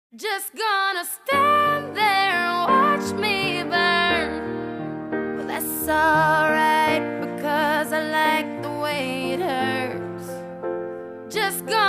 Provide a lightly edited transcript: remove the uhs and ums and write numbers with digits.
Just gonna stand there and watch me burn. Well, that's alright because I like the way it hurts. Just gonna